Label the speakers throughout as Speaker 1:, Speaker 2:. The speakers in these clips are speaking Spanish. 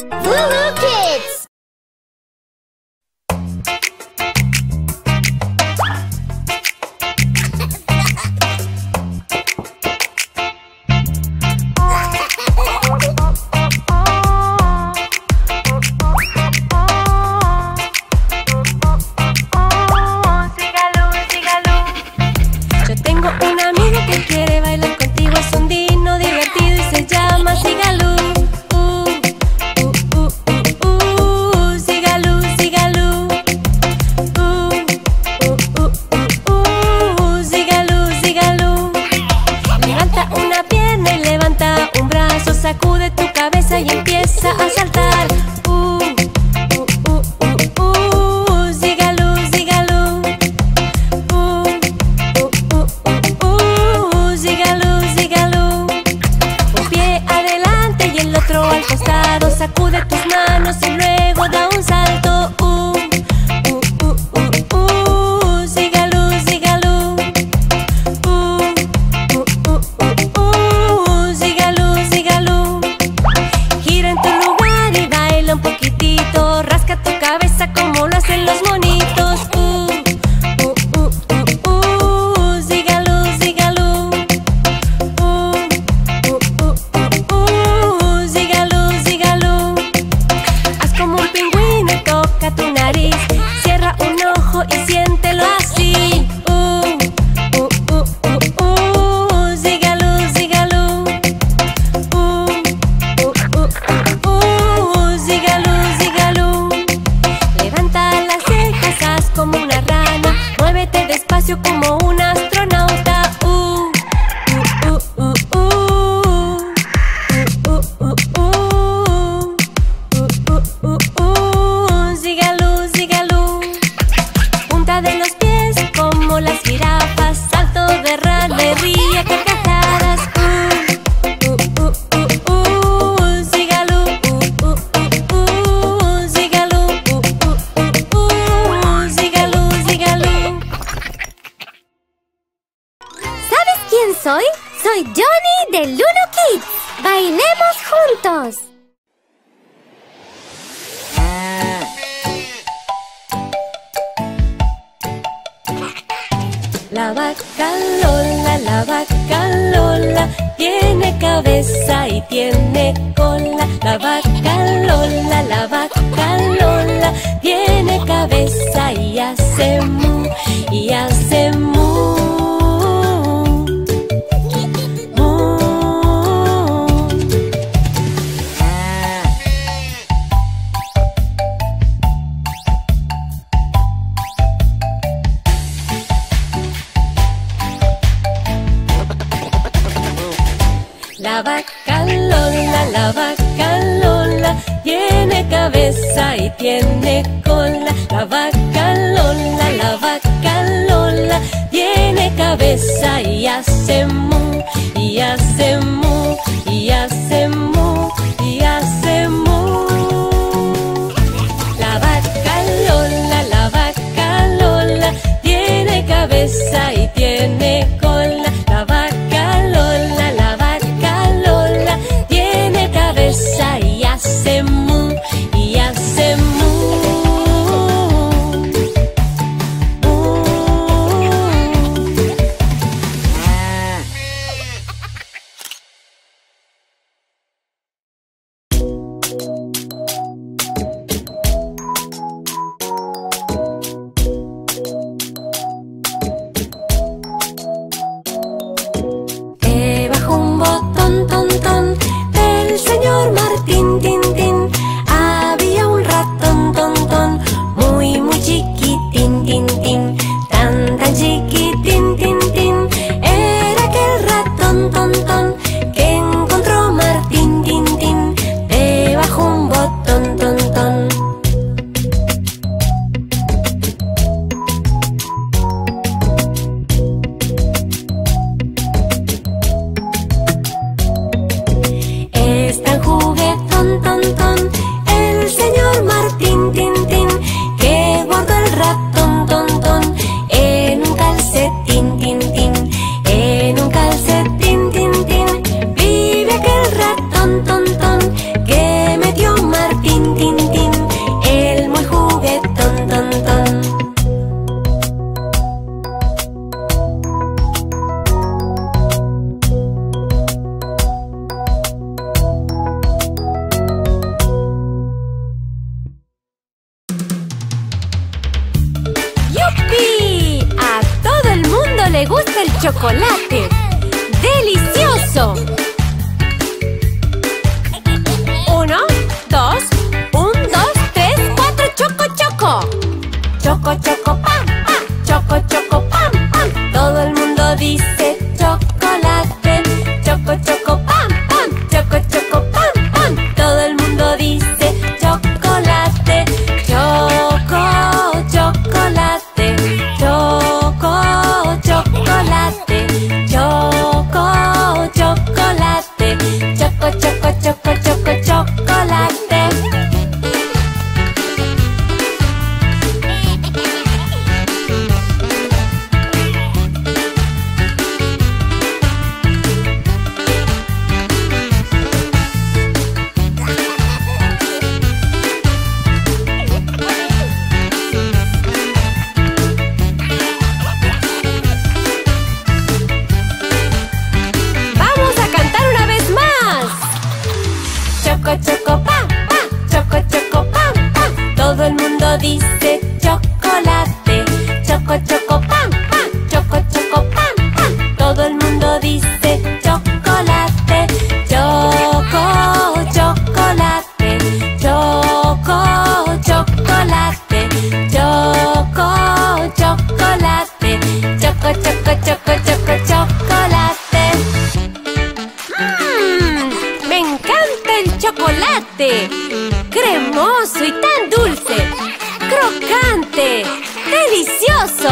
Speaker 1: Lulu Kids!
Speaker 2: Yo tengo un amigo que quiere bailar contigo, es un dino divertido y se llama Sigalú. Sigalú, Sigalú. Sigalú, Sigalú. Levanta una pierna y levanta un brazo, sacude tu cabeza y empieza a saltar. Sigalú, Sigalú. Sigalú, Sigalú. Un pie adelante y el otro al costado, sacude tus manos y luego da un salto. Sigalú, Sigalú. Sigalú, Sigalú. Gira en tu lugar y baila un poquitito, rasca tu cabeza como lo hacen los monitos. Sigalú, Sigalú. Sigalú, Sigalú. Haz como un pingüino y toca tu nariz, cierra un ojo y siéntelo así. Sigalú, Sigalú. Sigalú, Sigalú. Levanta las cejas, haz como una rana, muévete despacio como un astronauta. Sigalú, Sigalú. Punta de los pies como las jirafas, salto de rana, ríe a carcajadas. Sigalú, Sigalú. Sigalú, Sigalú.
Speaker 1: ¿Sabes quién soy? Soy Johnny de Lulu Kids. ¡Bailemos juntos!
Speaker 2: La vaca Lola, tiene cabeza y tiene cola. La vaca Lola, tiene cabeza y hace mu, y hace mu. Mu. La vaca Lola, tiene cabeza y tiene cola. La vaca Lola, tiene cabeza y hace mu, y hace mu, y hace mu, y hace mu. La vaca Lola, tiene cabeza y tiene cola. La vaca Lola, tiene cabeza y hace mu, y hace mu. Debajo un botón, ton, ton, del señor Martín, tin, tin, había un ratón, ton, ton, muy, muy chiquitín, tin, tin, tan, tan chiquitín, tin, tin. Era aquel ratón, ton, ton, que encontró Martín, tin, tin, debajo un botón, ton, ton. Es tan juguetón, ton, ton, el señor Martín, tin, tin, que guardó el ratón, ton, ton, en un calcetín, tin, tin, en un calcetín, tin, tin. Vive aquel ratón, ton, ton, que metió Martín. chocolate. ¡Delicioso! 1, 2, 1, 2, 3, 4, choco, choco. Choco, choco, pam, pam. Choco, choco, pam, pam. Todo el mundo dice chocolate. Choco, choco, pam, pam. Choco, choco, pam, pam. Todo el mundo dice chocolate. Choco, chocolate. Choco, chocolate. Choco, chocolate. Choco, choco, choco, choco, chocolate. Choco, choco, pam, pam. Choco, choco, pam, pam. Todo el mundo dice chocolate. Choco, choco, pam, pam. Choco, choco, pam, pam. Todo el mundo dice chocolate. Choco, chocolate. Choco, chocolate. Choco, chocolate. Choco, choco, choco, choco, chocolate. ¡Me encanta el chocolate! ¡Cremoso y tan dulce! ¡Crocante! ¡Delicioso!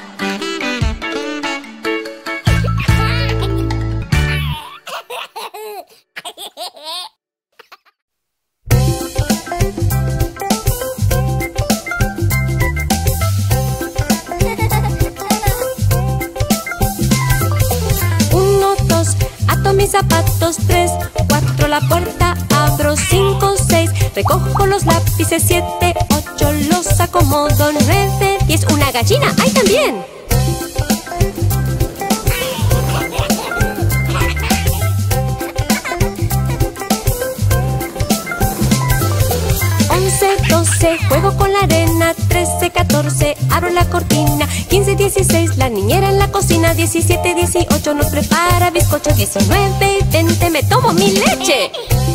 Speaker 2: Mis zapatos, 3, 4, la puerta abro, 5, 6, recojo los lápices, 7, 8, los acomodo, 9, 10, una gallina, ¡ay, también! 11, 12, juego con la arena, 13, 14, abro la cortina, 15, 16, la niñera en la cocina, 17, 18, nos prepara bizcochos, 19, 20, me tomo mi leche.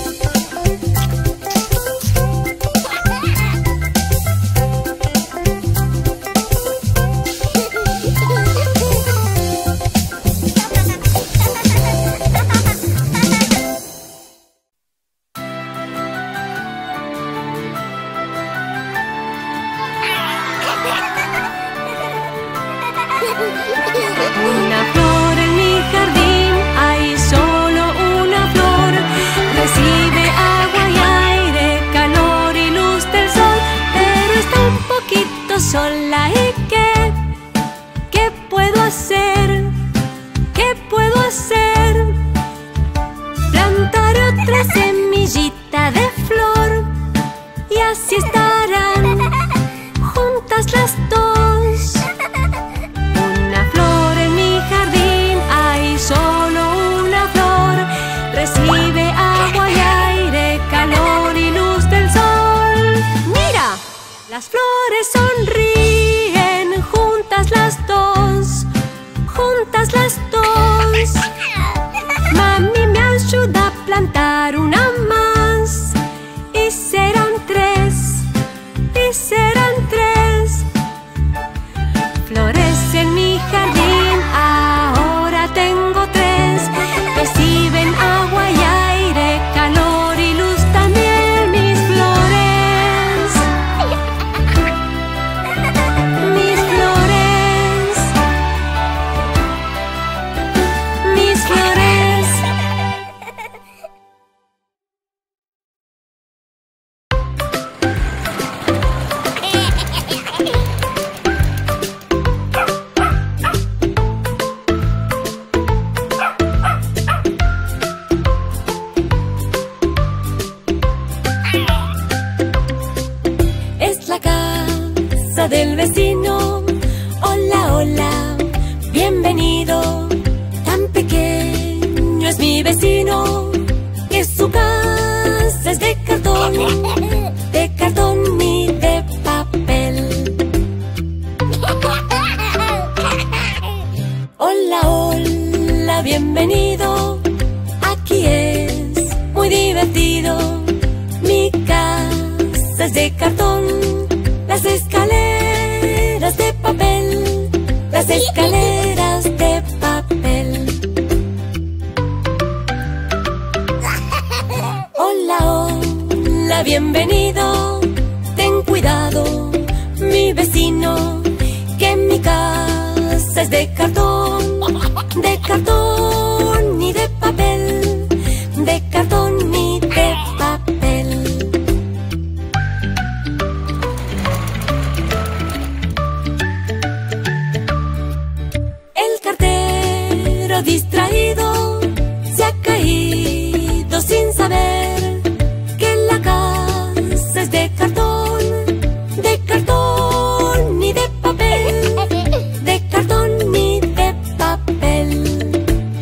Speaker 2: Una flor en mi jardín, hay solo una flor. Recibe agua y aire, calor y luz del sol, pero está un poquito sola. ¿Y qué puedo hacer? ¿Qué puedo hacer? Plantaré otra semillita de flor y así estarán juntas las dos. Solo una flor recibe agua y aire, calor y luz del sol. ¡Mira! Las flores sonríen, juntas las dos, juntas las dos. Mami me ayuda a plantar una más y serán 3, y serán 3. Flores en mi jardín, ahora tengo 3. Reciben agua y aire, calor y luz también mis flores. Mis flores. Mis flores. Del vecino, hola, hola, bienvenido. Tan pequeño es mi vecino que su casa es de cartón y de papel. Hola, hola. casas de cartón, las escaleras de papel, las escaleras de papel. Hola, hola, bienvenido. Ten cuidado, mi vecino, que mi casa es de cartón ni de papel, de cartón ni de papel. El cartero distraído se ha caído sin saber que la casa es de cartón ni de papel, de cartón ni de papel.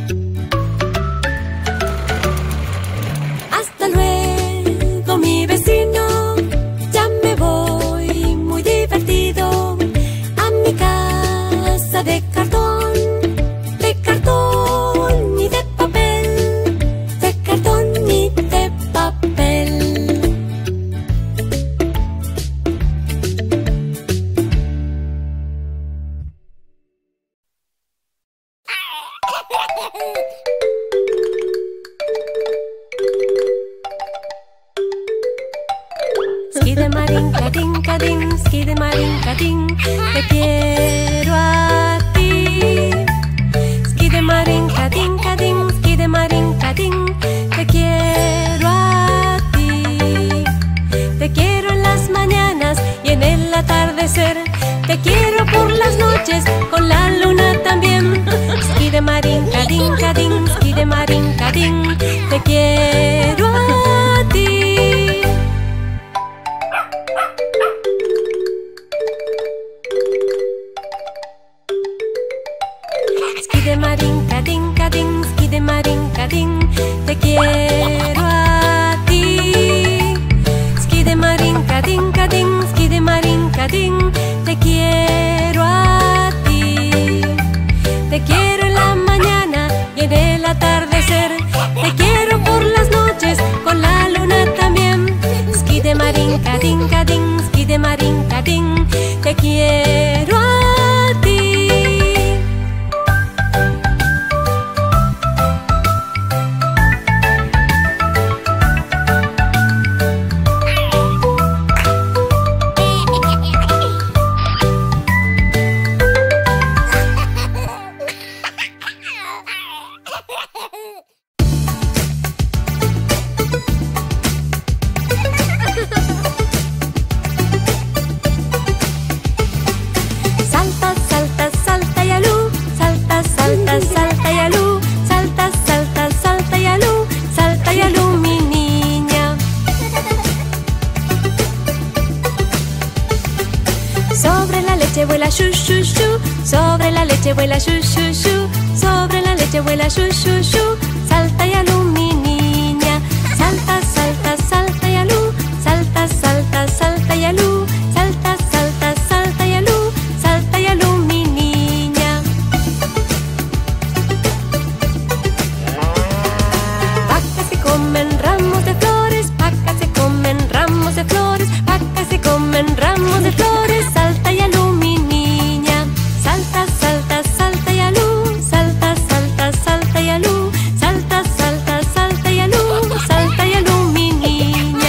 Speaker 2: Hasta luego, mi vecino, ya me voy muy divertido a mi casa de cartón ni de papel, de cartón ni de papel. Skidemarin, cadín, cadín, skidemarin, cadín, te quiero a ti. Skidemarin, cadín, cadín, skidemarin, cadín, te quiero a ti. Te quiero en las mañanas y en el atardecer. Te quiero por las noches, con la luna también. Skidemarin, cadín, cadín, skidemarin, cadín, te quiero a ti. Skidemarin, cadín, cadín, skidemarin, cadín, te quiero a ti. Skidemarin, cadín, cadín, skidemarin, cadín, te quiero a ti. Te quiero en la mañana y en el atardecer. Te quiero por las noches, con la luna también. Skidemarin, cadín, cadín, skidemarin, cadín, te quiero a ti. Salta, salta, salta y alú, salta, salta, salta y alú, salta, salta, salta y alú, mi niña. Sobre la leche vuela shu, shu, shu, sobre la leche vuela shu, shu, shu, sobre la leche vuela shu, shu, shu, salta y alú, mi niña. Salta, salta, salta y alú, salta, salta, salta y alú, salta, salta, salta y alú, salta y alú, mi niña. Vacas que comen ramos de flores, vacas que comen ramos de flores, vacas que comen ramos de flores, salta y alú, mi niña. Salta, salta, salta y alú, salta, salta, salta y alú, salta, salta, salta y alú, salta y alú, mi niña.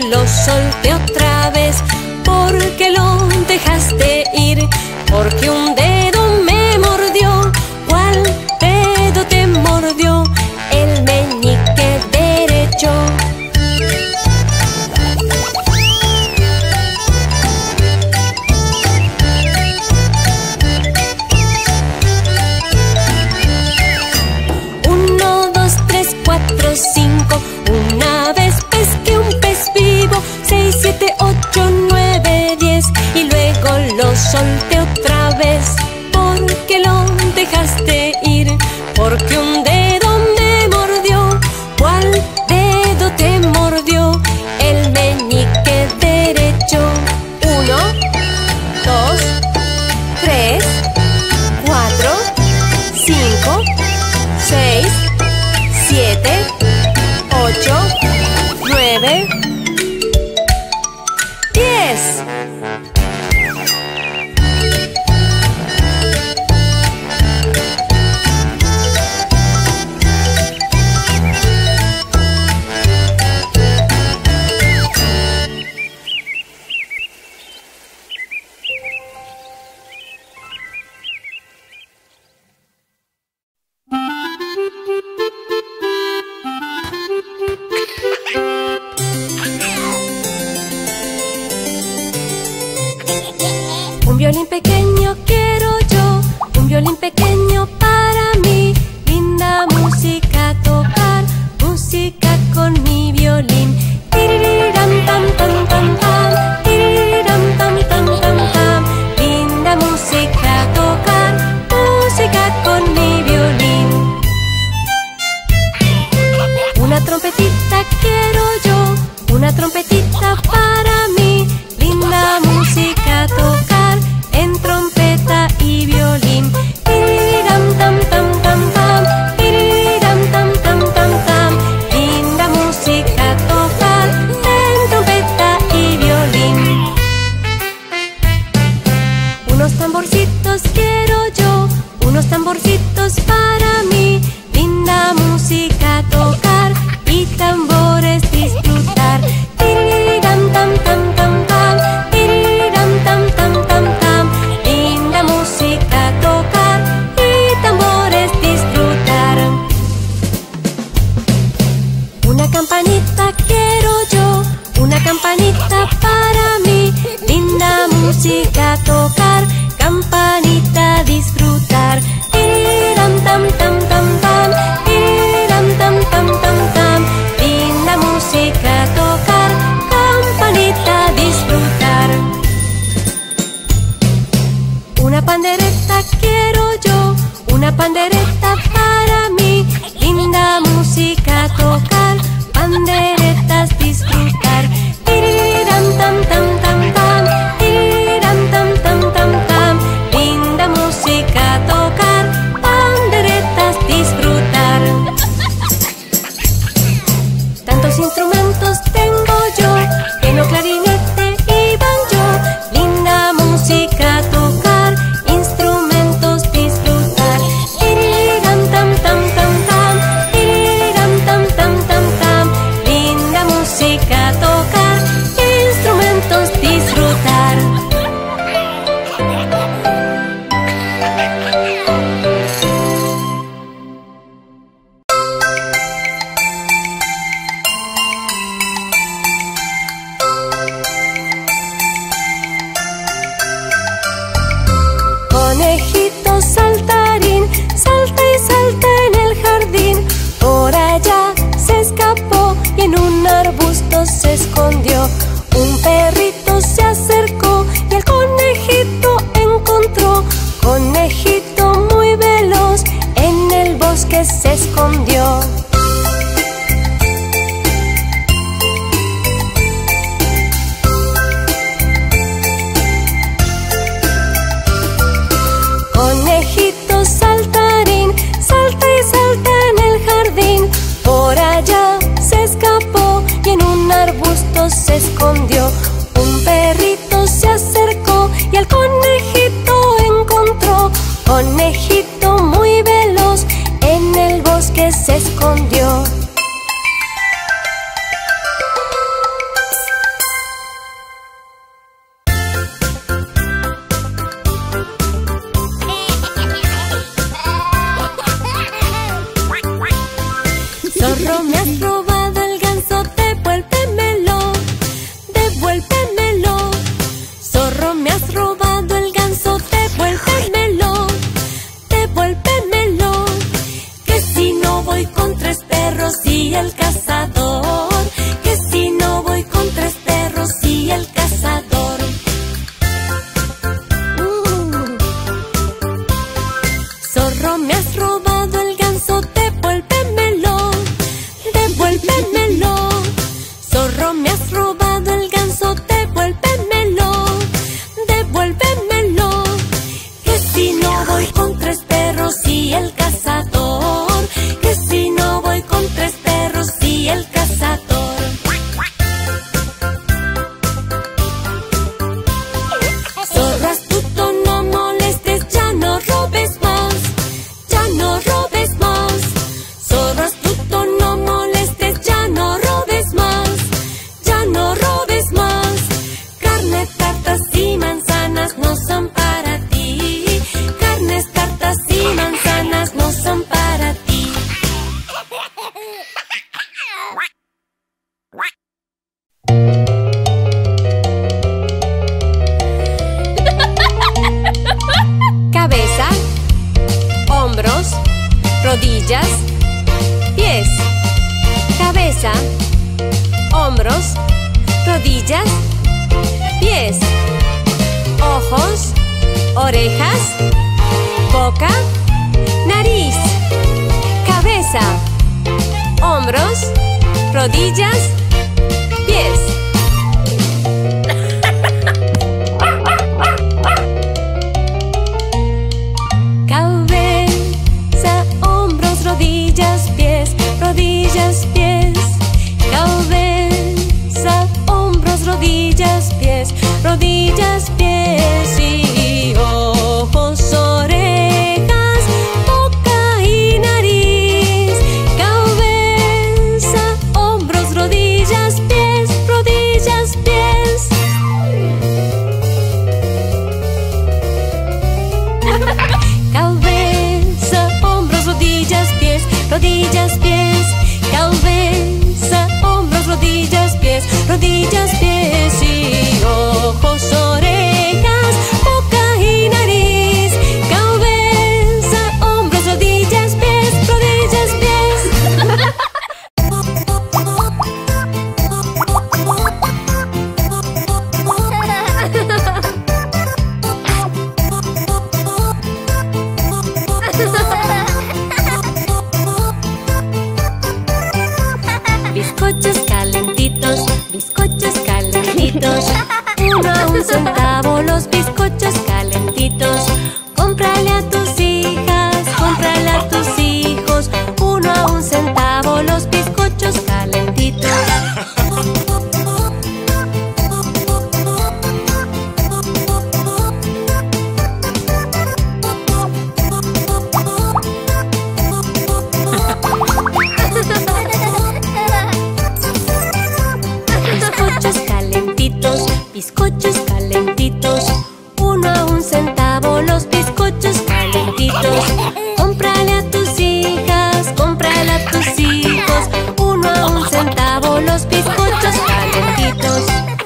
Speaker 2: lo solté otra vez. Porque lo dejaste ir, porque un dedo me mordió. ¿Cuál dedo te mordió? El meñique derecho. Uno, dos, tres, cuatro, cinco. Una vez pesqué un pez vivo. 6, 7, 8, 9, 10. Y luego lo solté otra vez. Porque lo dejaste ir, porque un dedo me mordió. ¿Cuál dedo te mordió? El meñique derecho. 1, 2, 3, 4, 5, 6, 7, 8, 9, 10. Un violín pequeño quiero yo, un violín pequeño para mí. Linda música tocar, música con mi violín. Tiririram tam tam tam tam, tiririram tam tam tam tam. Linda música tocar, música con mi violín. Una trompetita quiero yo, una trompetita para mí. Linda música tocar en trompeta y violín. Tiriram tam tam tam tam, tiriram tam tam tam tam. Linda música tocar en trompeta y violín. Unos tamborcitos quiero yo, unos tamborcitos para mí. Linda música tocar y tambores disfrutar. Tiriram tam tam tam tam, tiriram tam tam tam tam. Linda música tocar y tambores disfrutar. Una campanita quiero yo, una campanita para mí. Linda música tocar, campanita disfrutar. Tiriram tam tam tam tam, tiriram tam tam tam tam. Linda música tocar, campanita disfrutar. Una pandereta quiero yo, una pandereta para mí. Linda música tocar, panderetas disfrutar. Tiriram tam tam tam tam, tiriram tam tam tam tam. Linda música tocar, panderetas disfrutar. Tantos instrumentos tengo yo, piano, clarinete y banjo. Linda música tocar, instrumentos disfrutar. Tiriram tam tam tam tam, tiriram tam tam tam tam. Linda música tocar, instrumentos disfrutar. has robado el ganso, devuélvemelo, devuélvemelo. Zorro, me has robado el ganso, devuélvemelo, devuélvemelo. Que si no voy con 3 perros y el cazador, que si no voy con 3 perros y el cazador. Zorro, me has robado el ganso, devuélvemelo, devuélvemelo. Zorro, me has robado el ganso, devuélvemelo, devuélvemelo. Que si no voy con 3 perros y el cazador, que si no voy con 3 perros y el cazador. Zorro astuto, no molestes, ya no robes más, ya no robes más. Zorro astuto, no molestes, ya no robes más, ya no robes más. Carne, tartas y manzanas no son para ti, carnes, tartas y manzanas no son para ti. Cabeza, hombros, rodillas, pies. Cabeza, hombros, rodillas, pies. Ojos, orejas, boca, nariz. Cabeza, hombros, rodillas, pies. Cabeza, hombros, rodillas, pies, rodillas, pies. Cabeza, hombros, rodillas, pies, rodillas, pies. Y ojos, orejas, boca y nariz. Cabeza, hombros, rodillas, pies, rodillas, pies. Cabeza, hombros, rodillas, pies, rodillas, pies. Cabeza, hombros, rodillas, pies, rodillas, pies. Y ojos, orejas, boca y nariz. Cabeza, hombros, rodillas, pies, rodillas, pies. Bizcochos calentitos, bizcochos calentitos. 1 a 1 centavo los bizcochos calentitos. Cómprale a tus hijas, cómprale a tus hijos. 1 a 1 centavo los bizcochos calentitos. Bizcochos calentitos, bizcochos calentitos. 1 a 1 centavo los bizcochos calentitos. Cómprale a tus hijas, cómprale a tus hijos. 1 a 1 centavo los bizcochos calentitos.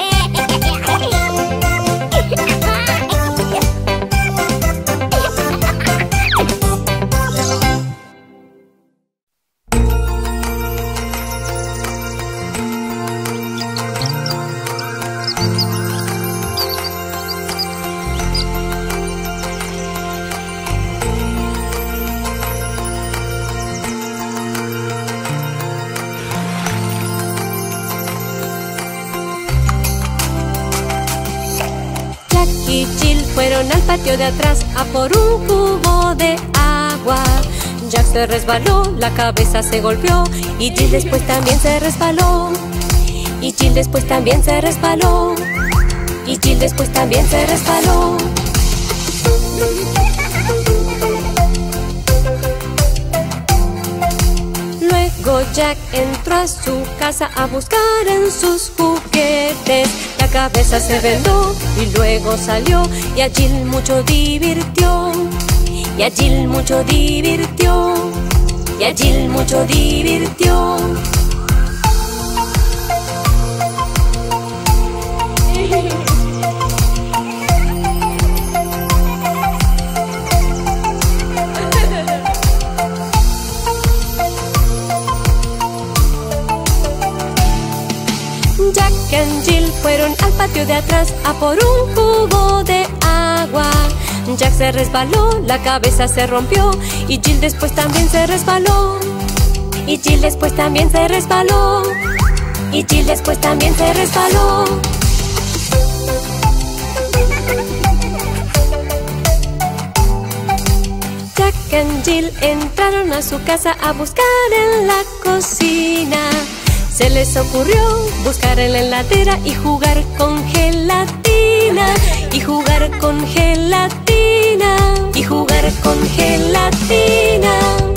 Speaker 2: Jack y Jill fueron al patio de atrás a por un cubo de agua. Jack se resbaló, la cabeza se golpeó y Jill después también se resbaló. Y Jill después también se resbaló. Y Jill después también se resbaló. Luego Jack entró a su casa a buscar en sus juguetes. La cabeza se vendó y luego salió y a Jill mucho divirtió. Y a Jill mucho divirtió. Y a Jill mucho divirtió. and Jill fueron al patio de atrás a por un cubo de agua. Jack se resbaló, la cabeza se rompió y Jill después también se resbaló. Y Jill después también se resbaló. Y Jill después también se resbaló. Jack and Jill entraron a su casa a buscar en la cocina. Se les ocurrió buscar en la heladera y jugar con gelatina. Y jugar con gelatina. Y jugar con gelatina.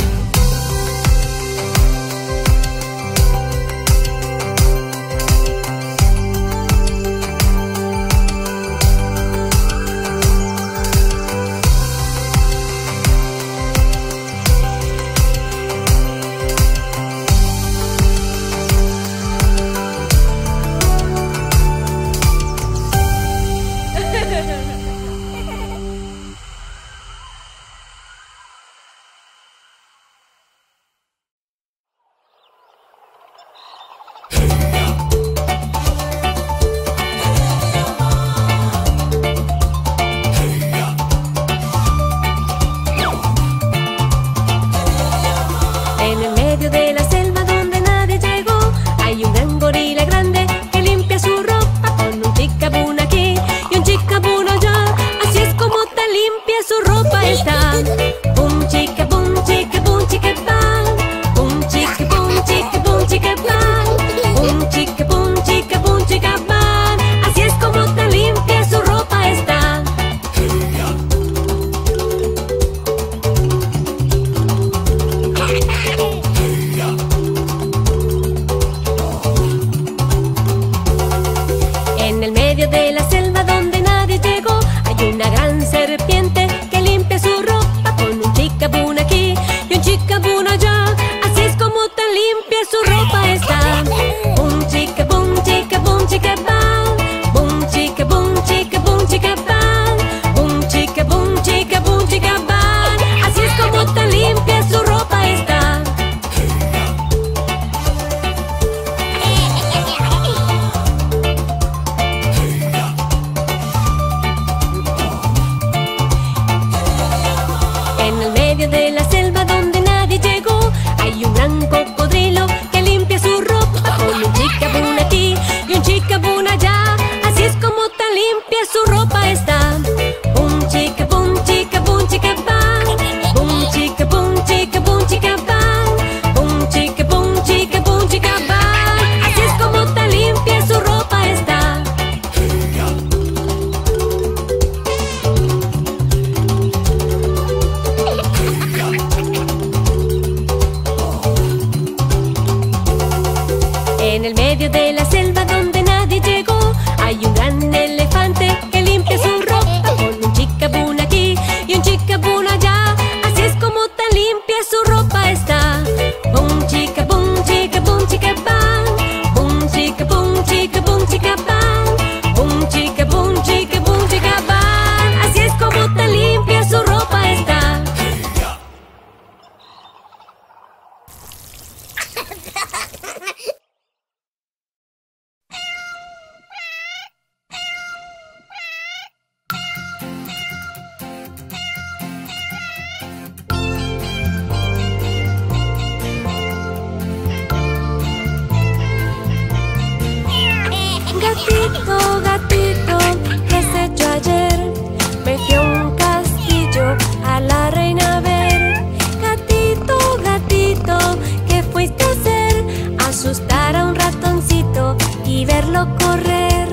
Speaker 2: Gatito, gatito, ¿qué has hecho ayer? Me fui a un castillo a la reina a ver. Gatito, gatito, ¿qué fuiste a hacer? Asustar a un ratoncito y verlo correr.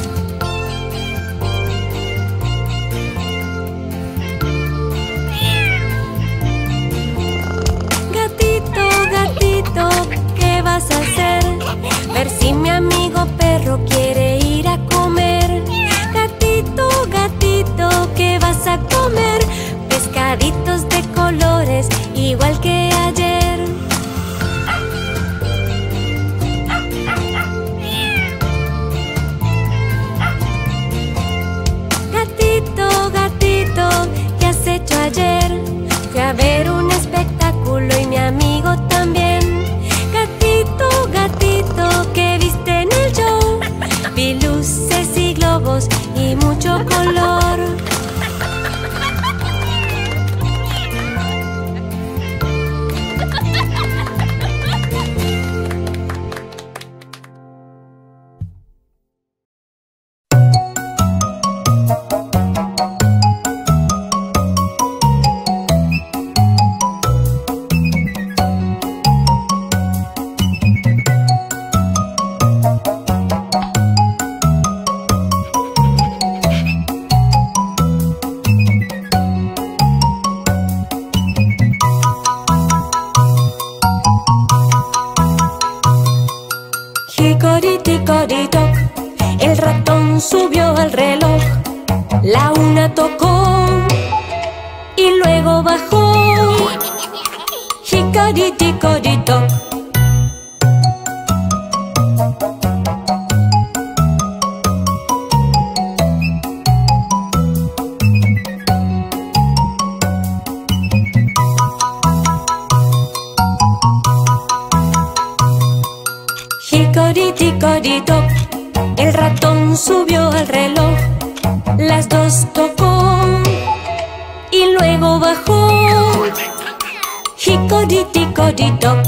Speaker 2: Gatito, gatito, ¿qué vas a hacer? Ver si mi amigo perro quiere ir a comer. Gatito, gatito, ¿qué vas a comer? Pescaditos de colores, igual que ayer. Gatito, gatito, ¿qué has hecho ayer? Fui a ver un espectáculo y mi amigo también. Gatito, gatito, ¿qué viste en el show? Hicoriti-coritoc, el ratón subió al reloj. La una tocó y luego bajó. Hicoriti-coritoc. Hicoriti-coritoc, el ratón subió al reloj. Las dos tocó y luego bajó. Hicoriti-coritoc.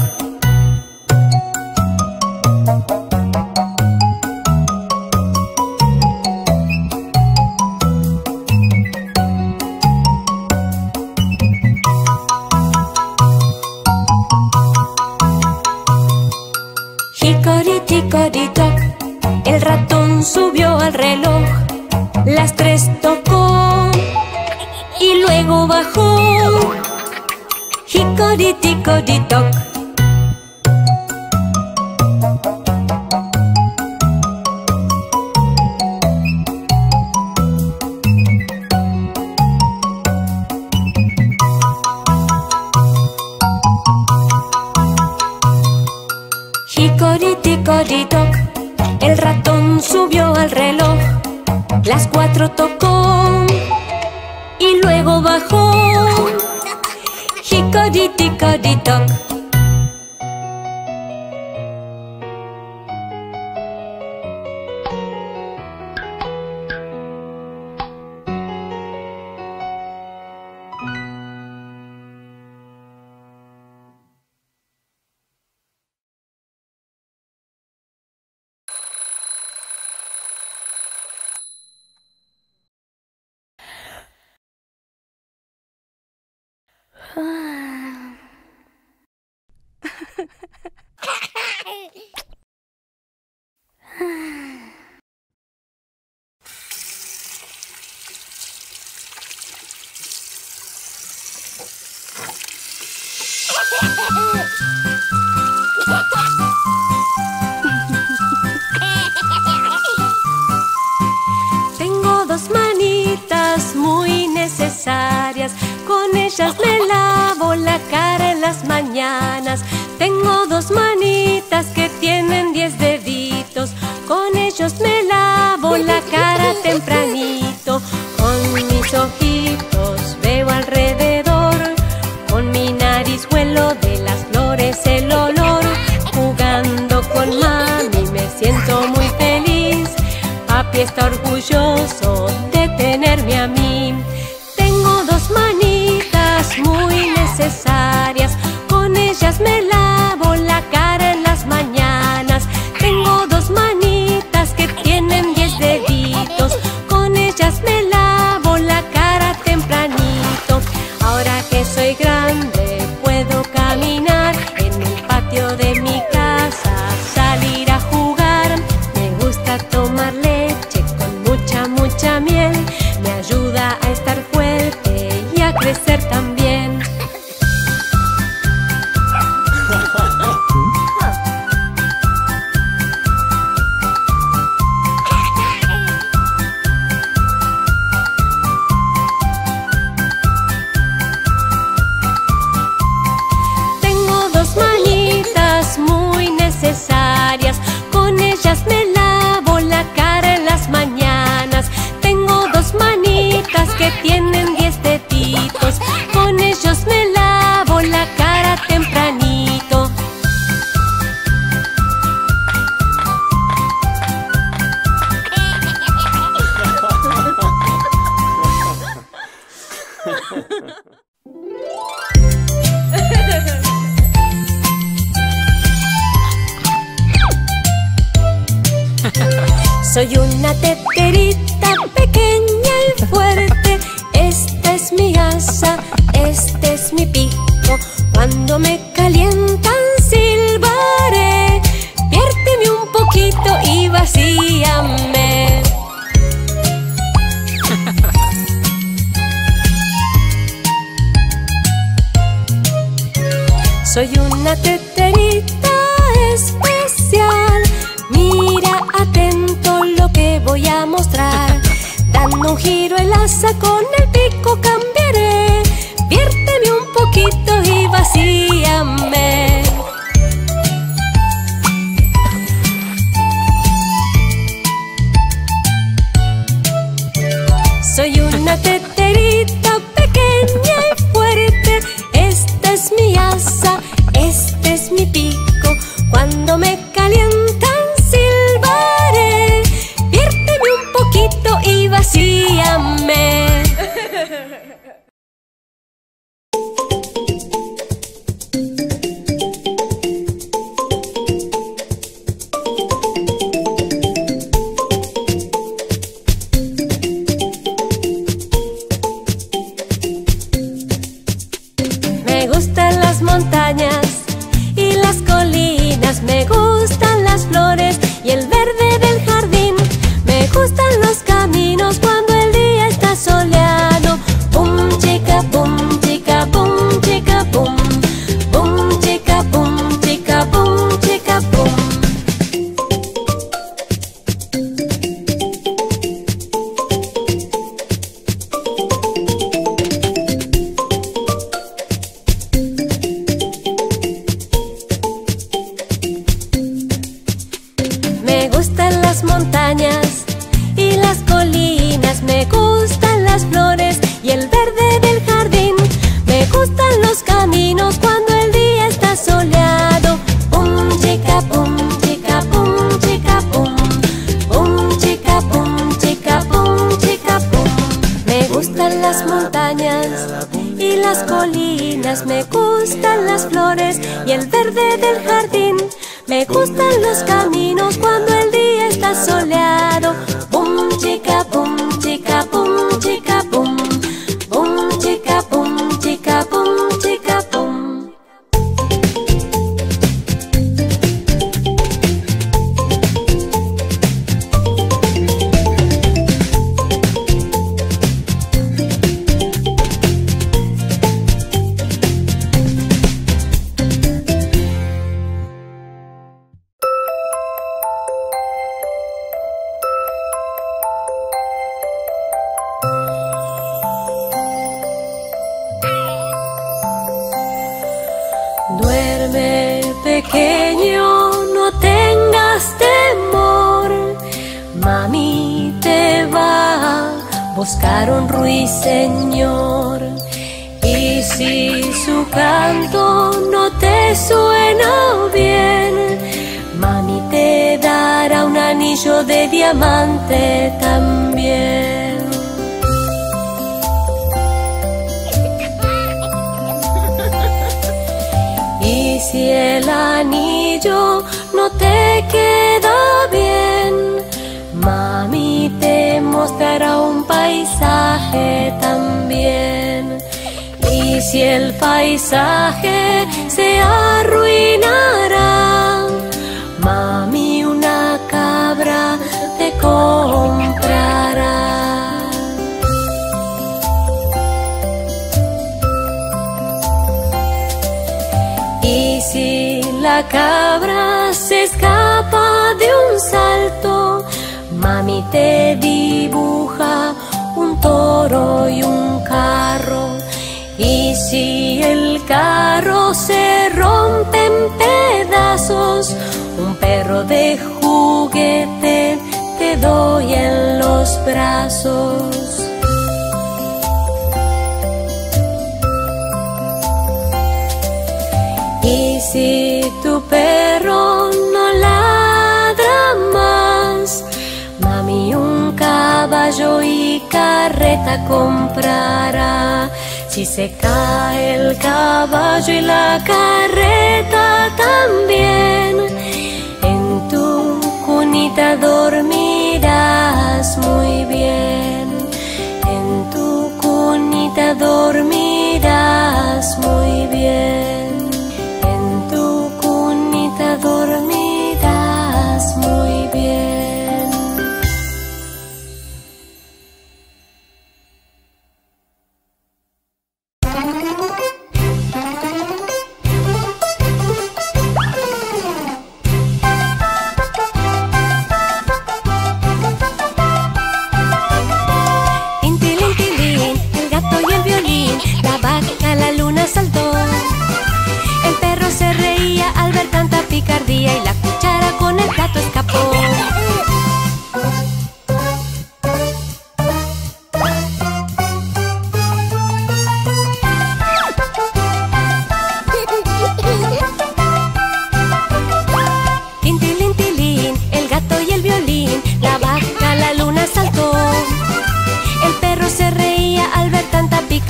Speaker 2: Hicoriti-coritoc, el ratón subió al reloj. Las tres tocó y luego bajó. Hicoriti-coritoc. Hicoriti-coritoc, el ratón subió al reloj. Las cuatro tocó y luego bajó. Hicoriti-coritoc. Tengo dos manitas muy necesarias, con ellas me lavo la cara en las mañanas. Tengo dos manitas que tienen 10 deditos, con ellos me lavo la cara tempranito. Con mis ojitos veo alrededor, con mi nariz huelo de las flores el olor. Jugando con mami me siento muy feliz, papi está orgulloso de tenerme a mí. Tengo dos manitas muy necesarias, con ellas me lavo la cara en las mañanas. Tengo dos manitas que tienen 10 deditos, con ellas me lavo la cara tempranito. Ahora que soy grande puedo caminar en el patio de mi casa, salir a jugar. Me gusta tomar leche con mucha miel, me ayuda a estar fuerte y a crecer también. Tengo dos manitas muy necesarias, con ellas me lavo la cara en las mañanas. Tengo dos manitas que tienen 10 deditos, con ellos me lavo la cara tempranito. Soy una teterita pequeña y fuerte. Esta es mi asa, este es mi pico. Cuando me calientan silbaré. Viérteme un poquito y vacíame. Soy una teterita especial. giro el asa, con el pico cambiaré. Viérteme un poquito y vacíame. Soy una teterita pequeña y fuerte. Esta es mi asa, este es mi pico. Cuando me calientan silbaré. Viérteme un poquito y vacíame. Me gustan las montañas y las colinas, me gustan las flores y el verde del jardín. Me gustan los caminos cuando el día está soleado. Pum chica pum chica pum chica pum. Pum chica pum chica pum chica pum. Me gustan las montañas y las colinas, me gustan las flores y el verde del jardín. Me gustan los caminos cuando el día está soleado. Pum chica pum chica pum chica pum. Pum chica pum chica pum chica pum. Me gustan las montañas y las colinas, me gustan las flores y el verde del jardín. Me gustan los caminos cuando el día está soleado. Pum chica pum chica pum chica pum. Pum chica pum chica pum chica pum. Duerme pequeño, no tengas temor. Mami te va a buscar un ruiseñor. Y si su canto no te suena bien, mami te dará un anillo de diamante también. Y si el anillo no te queda bien, mami te mostrará un paisaje también. Y si el paisaje se arruinará, mami una cabra te comprará. Y si la cabra se escapa de un salto, mami te dibuja un toro y un carro. Y si el carro se rompe en pedazos, un perro de juguete te doy en los brazos. Y si tu perro no ladra más, mami un caballo y carreta comprará. Si se cae el caballo y la carreta también, en tu cunita dormirás muy bien. En tu cunita dormirás muy bien. Dormirás muy bien.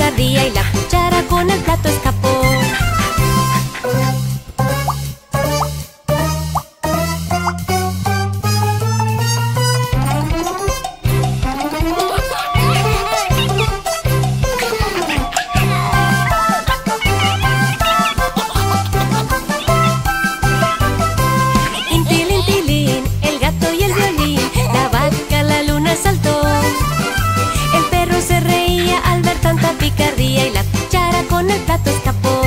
Speaker 2: picardía y la cuchara con el plato escapó. Tintilín, tilín, el gato y el violín, la vaca, la luna saltó. El perro se reía al ver tanta picardía y la cuchara con el plato escapó.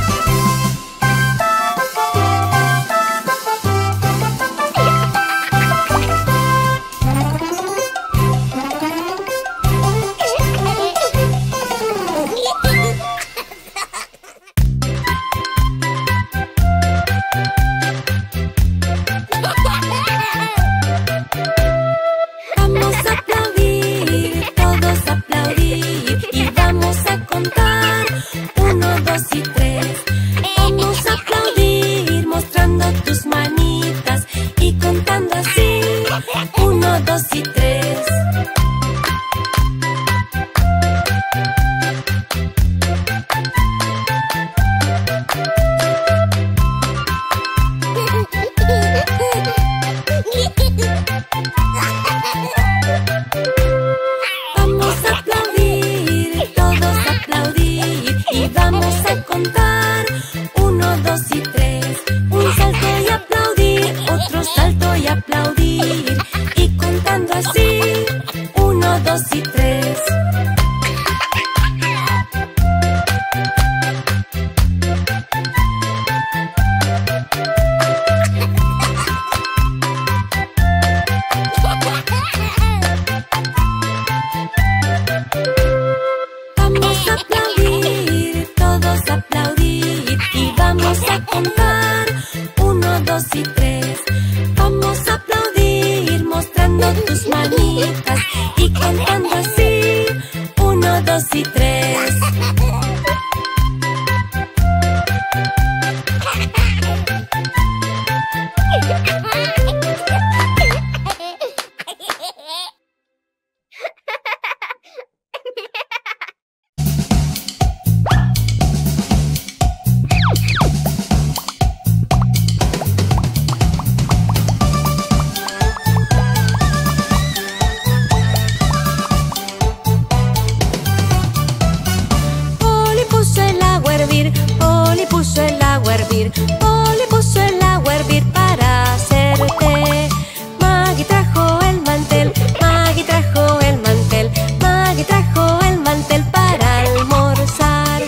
Speaker 2: Vamos a aplaudir, todos a aplaudir, y vamos a contar 1, 2 y 3. Vamos a aplaudir mostrando tus manitas y contando así 1, 2 y 3. Vamos a aplaudir, todos a aplaudir, y vamos a contar 1, 2 y 3. Un salto y aplaudir, otro salto y aplaudir, y contando así 1, 2 y 3. Vamos a aplaudir, todos a aplaudir, y vamos a contar 1, 2 y 3. Vamos a aplaudir mostrando tus manitas y contando así 1, 2 y 3. Poli puso el agua a hervir, Poli puso el agua a hervir, Poli puso el agua a hervir para hacer té. Maggie trajo el mantel, Maggie trajo el mantel, Maggie trajo el mantel para almorzar.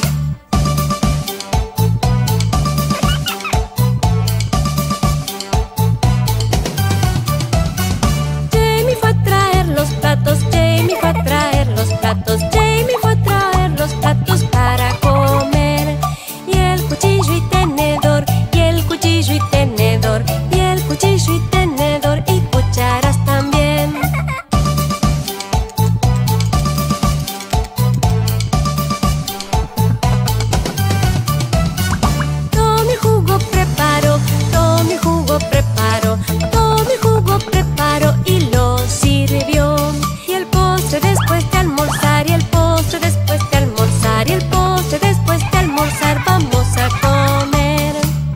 Speaker 2: Jamie fue a traer los platos, Jamie fue a traer los platos, Jamie fue a traer los platos para comer. Y el cuchillo y tenedor, y el cuchillo y tenedor, y el cuchillo y tenedor, y cucharas también. Tommy jugo preparó, Tommy jugo preparó, Tommy jugo preparó y lo sirvió. Y el postre después de almorzar, y el postre después de almorzar, y el postre después de almorzar, vamos a comer.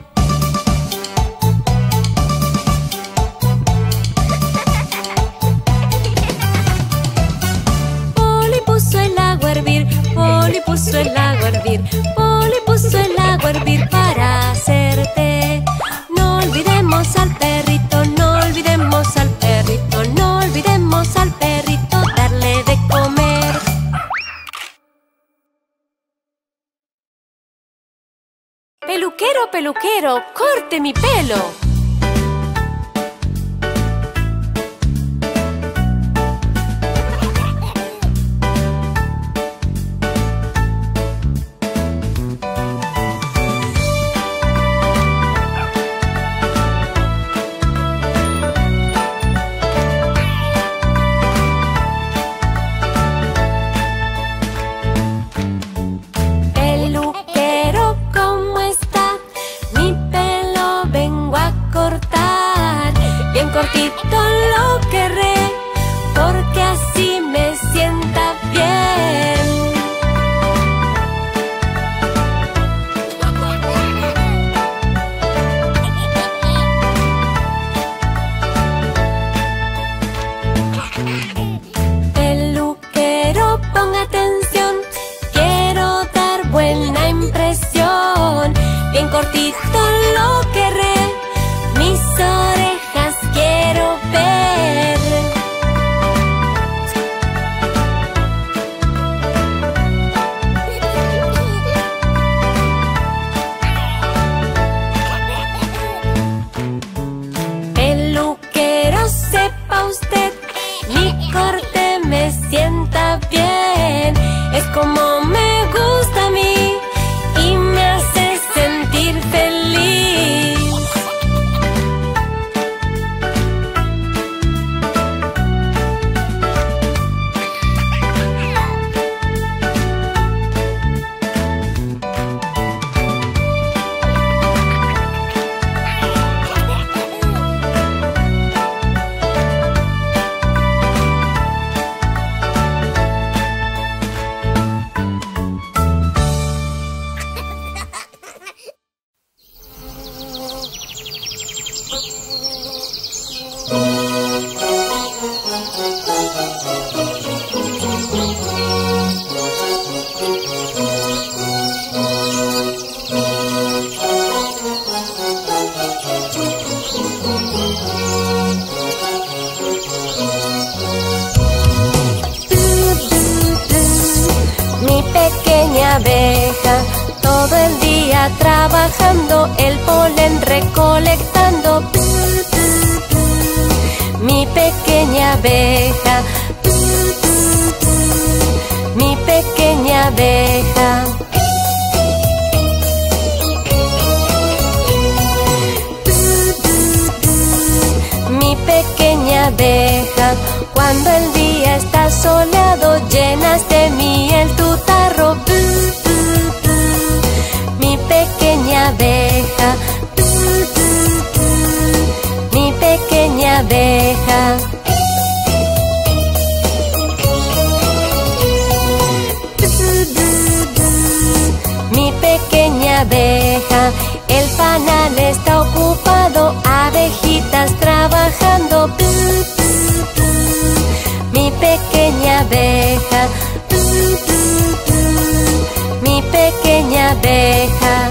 Speaker 2: Poli puso el agua a hervir, Poli puso el agua a hervir, Poli puso el agua a hervir para hacer té. No olvidemos al perrito, no olvidemos al perrito, no olvidemos al perrito darle de comer. Peluquero, peluquero, corte mi pelo. Peluquero, ¿cómo está? Mi pelo vengo a cortar. Bien cortito lo querré, porque así me sienta bien. cortito lo querré, mis orejas quiero ver. Peluquero, sepa usted, mi corte me sienta bien. Es como me gusta a mí y me hace sentir feliz. Mi pequeña abeja, todo el día trabajando, el polen recolectando. Mi pequeña abeja, mi pequeña abeja. Mi pequeña abeja, cuando el día está soleado, llenas de miel tu tarro. Mi pequeña abeja, mi pequeña abeja. Mi pequeña abeja, el panal está ocupado, abejitas trabajando. Mi pequeña abeja, mi pequeña abeja.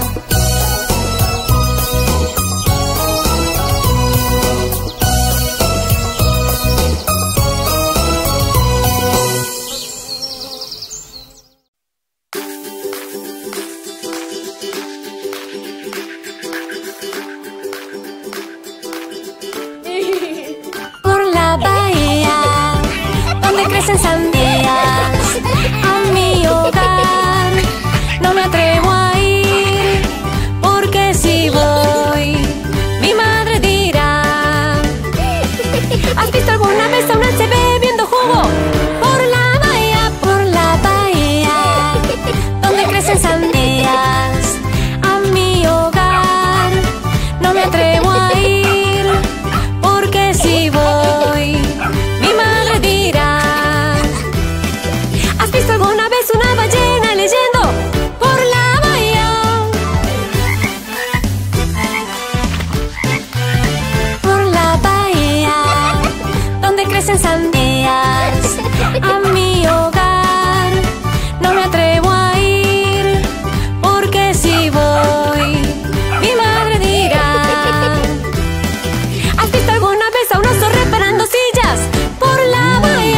Speaker 2: Por la bahía, donde crecen sandías, a mi hogar no me atrevo a ir, porque si voy, mi madre dirá: ¿has visto alguna vez a una se bebiendo jugo? Por la bahía, donde crecen sandías, a mi hogar no me atrevo a ir, porque si voy, mi madre dirá: ¿has visto alguna vez una ballena leyendo? Por la bahía. Por la bahía, donde crecen sandías, a mi hogar no me atrevo a ir, porque si voy, mi madre dirá: ¿has visto alguna vez a un oso reparando sillas? Por la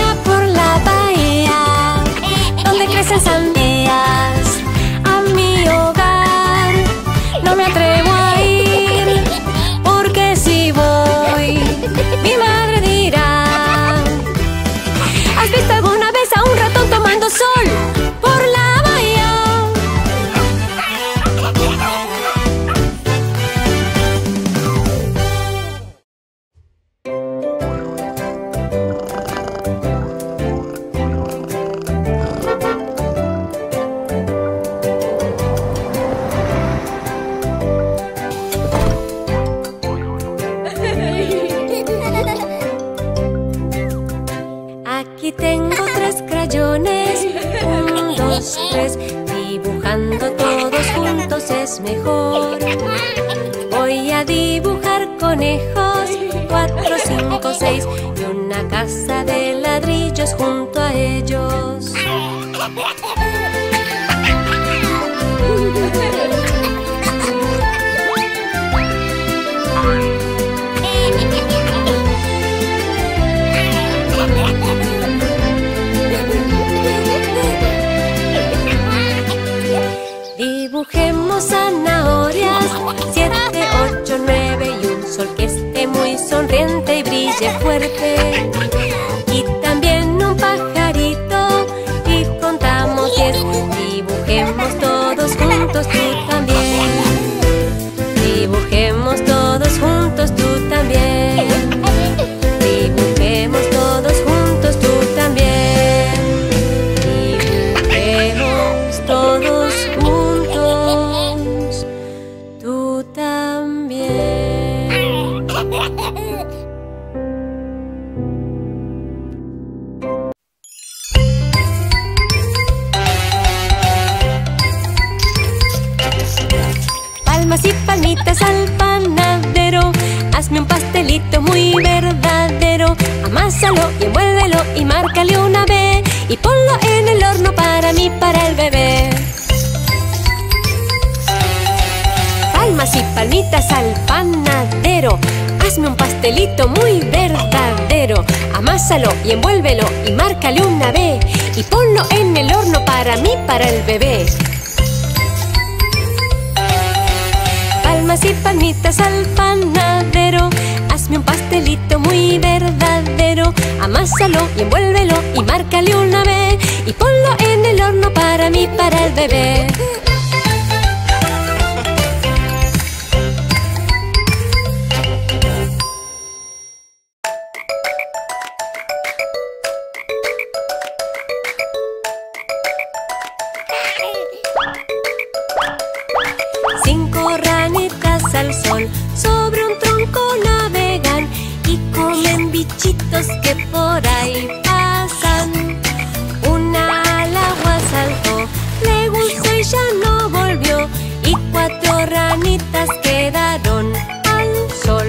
Speaker 2: bahía, donde crecen sandías, a mi hogar no me atrevo a ir, porque si voy, mi madre dirá: ¿has visto alguna vez a un ratón tomando sol? Por la bahía. Aquí tengo 3 crayones, 1, 2, 3. Dibujando todos juntos es mejor. Voy a dibujar conejos, 4, 5, 6, y una casa de ladrillos junto a ellos. talle fuerte. Y también un pajarito y contamos 10. Dibujemos todos juntos, tú también. Dibujemos todos juntos, tú también. Dibujemos todos juntos, tú también. Dibujemos todos juntos, tú también. Palmas y palmitas al panadero, hazme un pastelito muy verdadero. Amásalo y envuélvelo y márcale una B y ponlo en el horno para mí, para el bebé. Palmas y palmitas al panadero, hazme un pastelito muy verdadero. Amásalo y envuélvelo y márcale una B y ponlo en el horno para mí, para el bebé. Palmas y palmitas al panadero, hazme un pastelito muy verdadero. Amásalo y envuélvelo y márcale una B y ponlo en el horno para mí, para el bebé. Al sol, sobre un tronco navegan y comen bichitos que por ahí pasan. Una al agua saltó, le gustó y ya no volvió, y 4 ranitas quedaron al sol.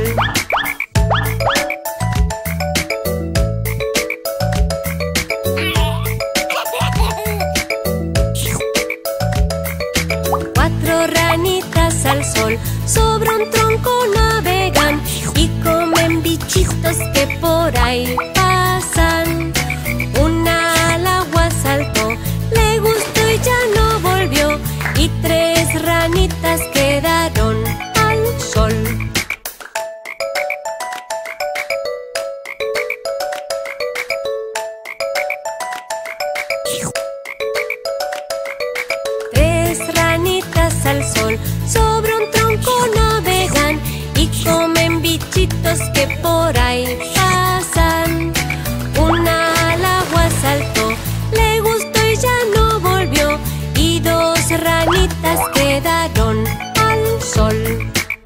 Speaker 2: Al sol, sobre un tronco navegan y comen bichitos que por ahí pasan. Una al agua saltó, le gustó y ya no volvió, y 3 ranitas quedaron al sol. 3 ranitas al sol, sobre un tronco navegan y comen bichitos que por ahí pasan. Una al agua saltó, le gustó y ya no volvió, y 2 ranitas quedaron al sol.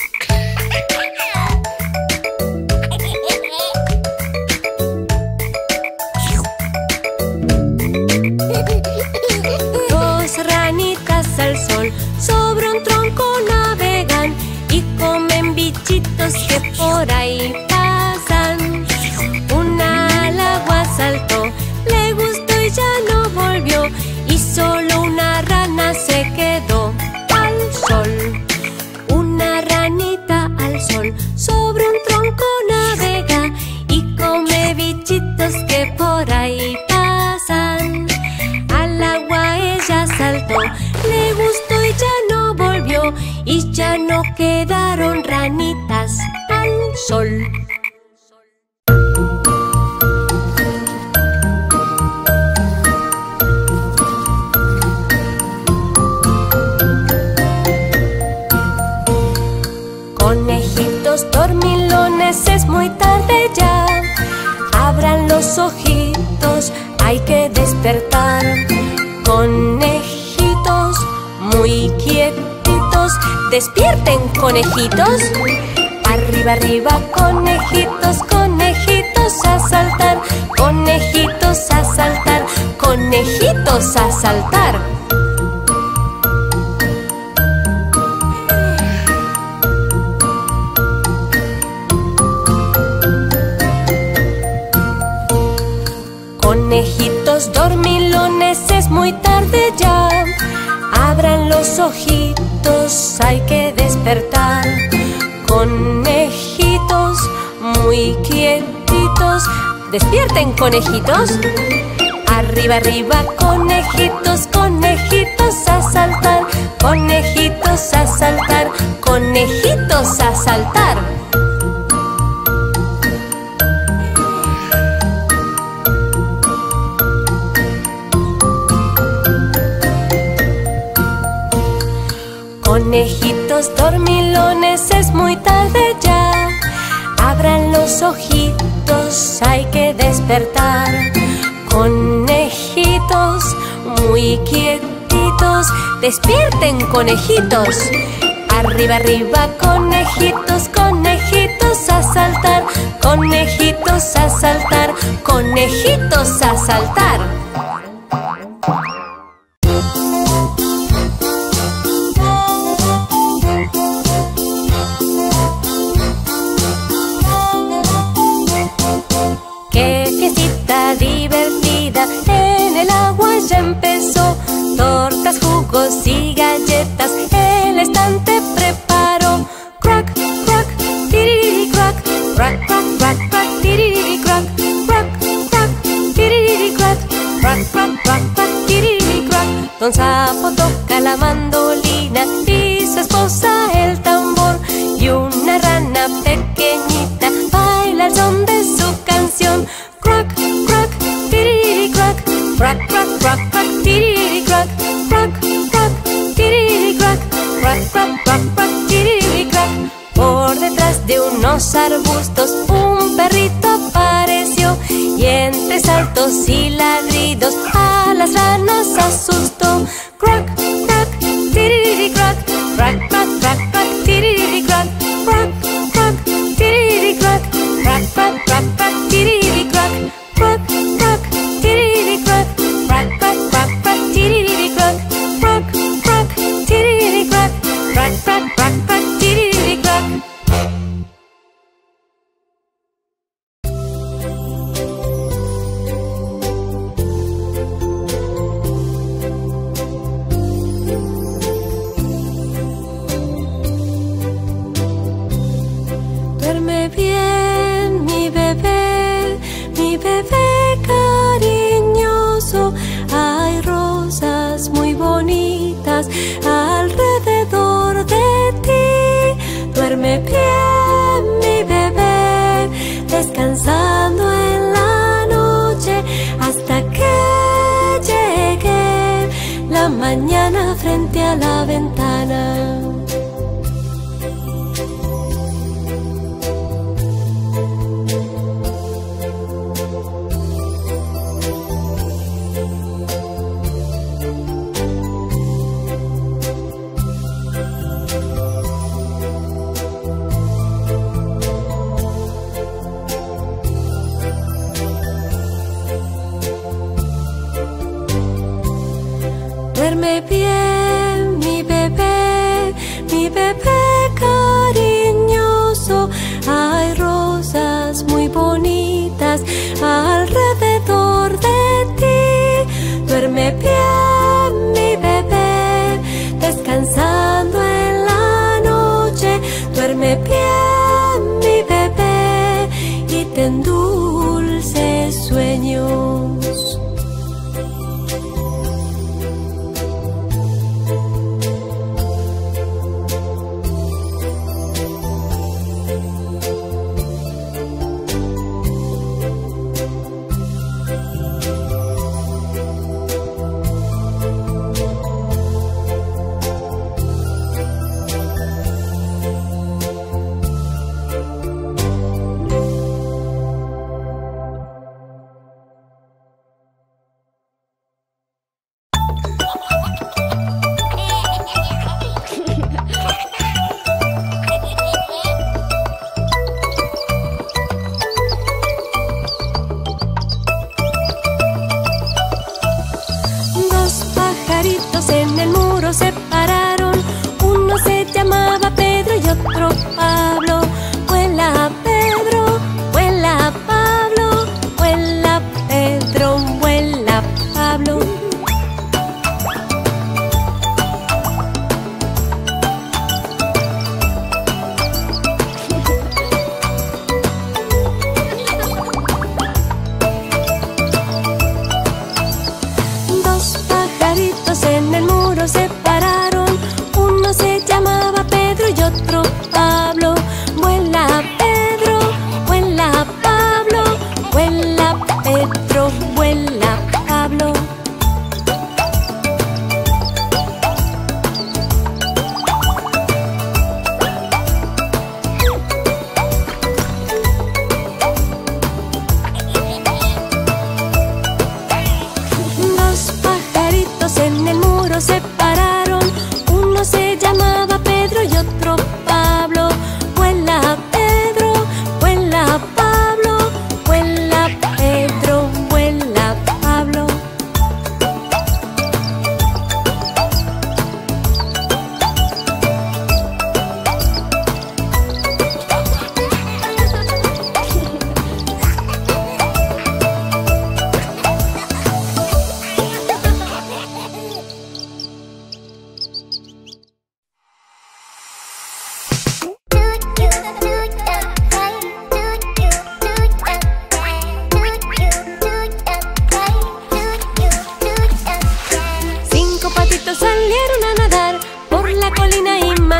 Speaker 2: 2 ranitas al sol, sobre un tronco navegan y comen bichitos que por ahí pasan. Una al agua saltó, le gustó y ya no volvió, y solo una rana se quedó al sol. Una ranita al sol, sobre un tronco navega y come bichitos que por ahí pasan. Al agua ella saltó, le gustó y ya no volvió, y ya no quedaron ranitas al sol. Conejitos dormilones, es muy tarde ya. Abran los ojitos, hay que despertar. Conejitos muy quietitos, despierten, conejitos. Arriba, arriba, conejitos, conejitos a saltar. Conejitos a saltar, conejitos a saltar. Conejitos dormilones, es muy tarde ya. Abran los ojitos, hay que despertar. Conejitos muy quietitos, despierten, conejitos. Arriba, arriba, conejitos, conejitos a saltar. Conejitos a saltar, conejitos a saltar. Conejitos dormilones, es muy tarde ya. Abran los ojitos, hay que despertar. Conejitos muy quietitos, despierten, conejitos. Arriba, arriba, conejitos, conejitos a saltar. Conejitos a saltar, conejitos a saltar. Qué fiestita divertida en el agua ya empezó. Tortas, jugos y galletas el estante preparó. Crack, crack, tiriri crack, crack, crack, crack, crack, tiriri crack, crack, crack, tiriri crack, crack, crack, crack, crack, tiriri crack. Don Sapo toca la mandolina y su esposa el tambor, y una rana pequeñita baila al son de su canción. Crack, crack, tiriri crack, crack, crack, crack, crack, tiriri crack, crack, crack, tiriri crack, crack, crack, crack, crack, tiriri crack. Por detrás de unos arbustos un perrito apareció, y entre saltos y ladridos a las ranas asustó. Crack, crack, tiriri crack, crack, crack, crack, crack, tiriri crack, crack, crack, tiriri crack, crack, crack, crack, crack, tiriri crack, crack, crack, tiriri crack, crack, crack, crack, crack, tiriri crack, crack, crack, tiriri crack, crack, crack, crack, crack, tiriri crack. Duerme bien, mi bebé cariñoso. Hay rosas muy bonitas alrededor de ti. Duerme bien, mi bebé, descansando en la noche hasta que llegue la mañana frente a la ventana. Duerme bien, mi bebé cariñoso. Hay rosas muy bonitas alrededor de ti. Duerme bien, mi bebé, descansando en la noche. Duerme bien, mi bebé, y ten dulces sueños. En el muro se pararon, uno se llamaba Pedro y otro Pablo. Vuela Pedro, vuela Pablo, vuela Pedro, vuela Pablo. Dos pajaritos en el muro se pararon.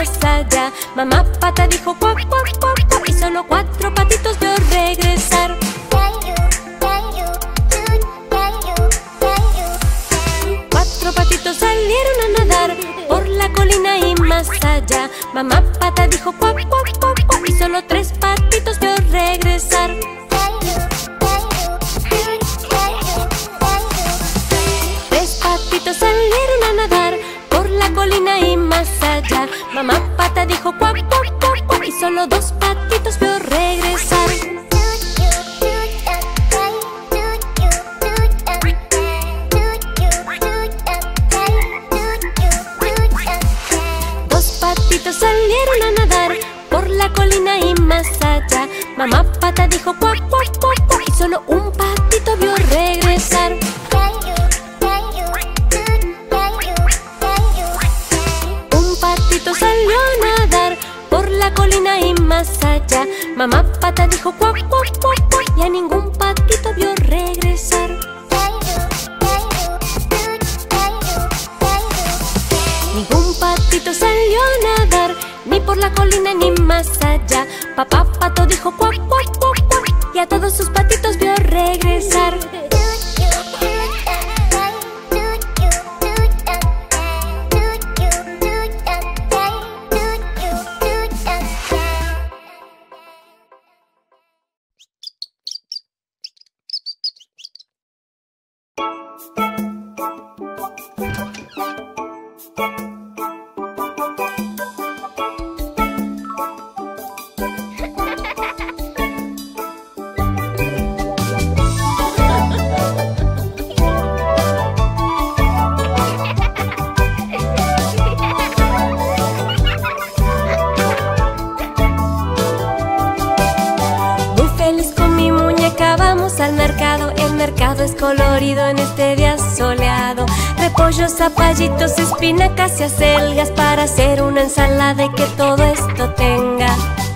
Speaker 2: más allá. Mamá pata dijo cuac, cuac, cuac, cuac, y solo 4 patitos vio regresar. 4 patitos salieron a nadar por la colina y más allá. Mamá pata dijo cuac, cuac, cuac, cuac, y solo 3 patitos vio regresar. 3 patitos salieron a nadar por la colina y más allá. Mamá pata dijo cuac, cuac, cuac, cuac, y solo 2 patitos vio regresar. 2 patitos salieron a nadar por la colina y más allá. Mamá pata dijo cuac, cuac, cuac, cuac, y solo 1 patito vio regresar. 1 patito salió a nadar por la colina y más allá. Mamá pata dijo cuac, cuac, cuac, cuac, y a ningún patito vio regresar. Ningún patito salió a nadar ni por la colina ni más allá. Papá pato dijo cuac, cuac, cuac, cuac, y a todos sus patitos vio regresar. Al mercado, el mercado es colorido en este día soleado. Repollos, zapallitos, espinacas y acelgas para hacer una ensalada y que todo esto tenga.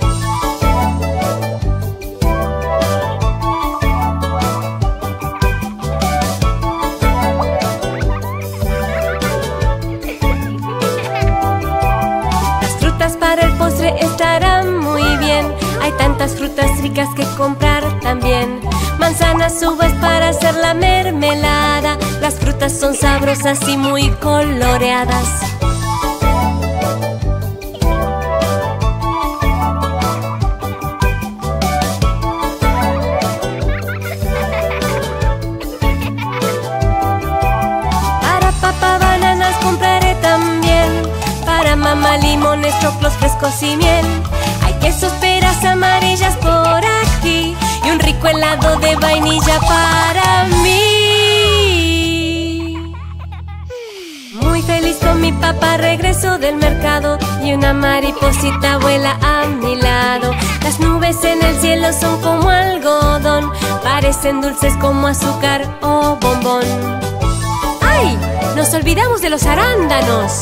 Speaker 2: Las frutas para el postre estarán muy bien. Hay tantas frutas ricas que comprar también. Manzanas, uvas para hacer la mermelada. Las frutas son sabrosas y muy coloreadas. Para papá bananas compraré también. Para mamá limones, choclos frescos y miel. Hay quesos, peras amarillas por aquí y un rico helado de vainilla para mí. Muy feliz con mi papá regreso del mercado y una mariposita vuela a mi lado. Las nubes en el cielo son como algodón, parecen dulces como azúcar o bombón. ¡Ay! ¡Nos olvidamos de los arándanos!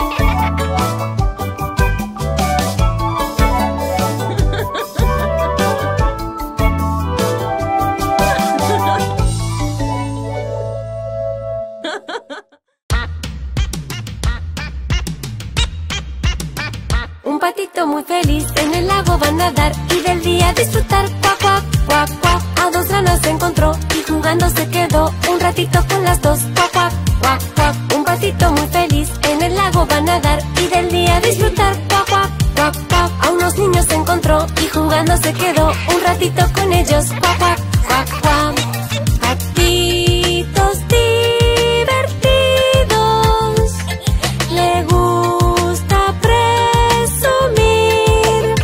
Speaker 2: Un patito muy feliz en el lago va a nadar y del día disfrutar. Cuac, cuac, cuac, cuac. A 2 ranas se encontró y jugando se quedó un ratito con las 2. Cuac, cuac, cuac, cuac. Un patito muy feliz en el lago va a nadar y del día disfrutar. Cuac, cuac, cuac, cuac. A unos niños se encontró y jugando se quedó un ratito con ellos. Cuac, cuac, cuac, cuac. Patitos divertidos, le gusta presumir,